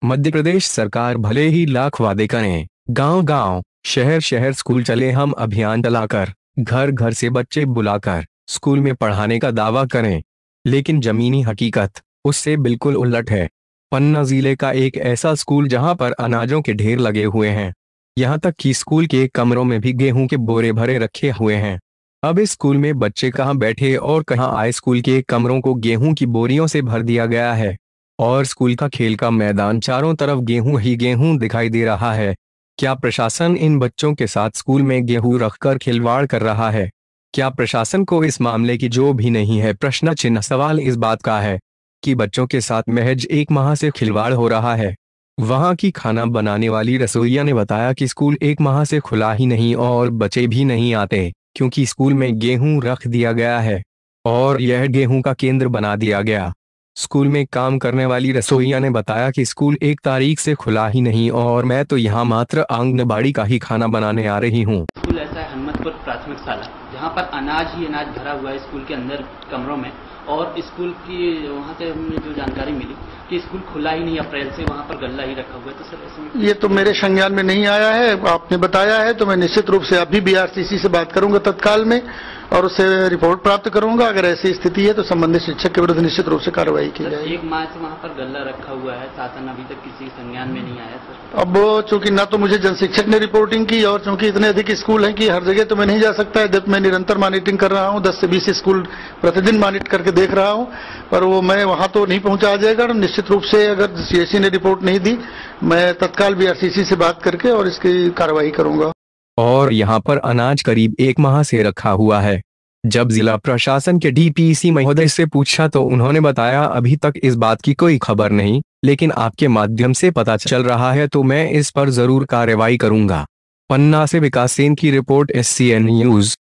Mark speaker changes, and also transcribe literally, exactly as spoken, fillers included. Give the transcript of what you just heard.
Speaker 1: मध्य प्रदेश सरकार भले ही लाख वादे करें, गांव गांव, शहर शहर स्कूल चले हम अभियान चलाकर, घर घर से बच्चे बुलाकर स्कूल में पढ़ाने का दावा करें, लेकिन जमीनी हकीकत उससे बिल्कुल उलट है। पन्ना जिले का एक ऐसा स्कूल जहां पर अनाजों के ढेर लगे हुए हैं, यहां तक कि स्कूल के कमरों में भी गेहूं के बोरे भरे रखे हुए हैं। अब इस स्कूल में बच्चे कहां बैठे और कहां आए, स्कूल के कमरों को गेहूं की बोरियों से भर दिया गया है और स्कूल का खेल का मैदान चारों तरफ गेहूं ही गेहूं दिखाई दे रहा है। क्या प्रशासन इन बच्चों के साथ स्कूल में गेहूं रखकर खिलवाड़ कर रहा है? क्या प्रशासन को इस मामले की जो भी नहीं है प्रश्न चिन्ह? सवाल इस बात का है कि बच्चों के साथ महज एक माह से खिलवाड़ हो रहा है। वहां की खाना बनाने वाली रसोइया ने बताया कि स्कूल एक माह से खुला ही नहीं और बच्चे भी नहीं आते, क्योंकि स्कूल में गेहूं रख दिया गया है और यह गेहूं का केंद्र बना दिया गया। स्कूल में काम करने वाली रसोइया ने बताया कि स्कूल एक तारीख से खुला ही नहीं और मैं तो यहाँ मात्र आंगनबाड़ी का ही खाना बनाने आ रही हूँ।
Speaker 2: स्कूल ऐसा है हनुमतपुर प्राथमिक शाला, जहाँ पर अनाज ही अनाज भरा हुआ है स्कूल के अंदर कमरों में। और स्कूल की वहाँ से हमें जो जानकारी मिली कि स्कूल खुला ही नहीं, अप्रैल से वहाँ पर गल्ला ही रखा हुआ है। तो सर ऐसे
Speaker 3: ये तो मेरे संज्ञान में नहीं आया है, आपने बताया है तो मैं निश्चित रूप से अभी बीआरसीसी से बात करूंगा तत्काल में और उससे रिपोर्ट प्राप्त करूंगा। अगर ऐसी स्थिति है तो संबंधित शिक्षक के विरुद्ध निश्चित रूप से कार्रवाई की जाएगी।
Speaker 2: एक माह से वहाँ पर गल्ला रखा हुआ है, शासन अभी तक किसी संज्ञान में नहीं आया सर।
Speaker 3: अब चूंकि ना तो मुझे जनशिक्षक ने रिपोर्टिंग की और चूंकि इतने अधिक स्कूल हैं कि हर जगह तो मैं नहीं जा सकता है। मैं निरंतर मॉनिटरिंग कर रहा हूँ, दस से बीस स्कूल प्रतिदिन मॉनिटर करके देख रहा हूँ, पर वो मैं वहां तो नहीं पहुंचा आ जाएगा। निश्चित रूप से अगर सीएससी ने रिपोर्ट नहीं दी, मैं तत्काल बीआरसीसी से बात करके और इसकी कार्रवाई करूंगा।
Speaker 1: और यहाँ पर अनाज करीब एक माह से रखा हुआ है। जब जिला प्रशासन के डीपीसी महोदय से पूछा तो उन्होंने बताया अभी तक इस बात की कोई खबर नहीं, लेकिन आपके माध्यम से पता चल रहा है तो मैं इस पर जरूर कार्रवाई करूंगा। पन्ना से विकास सेन की रिपोर्ट, एससीएन न्यूज।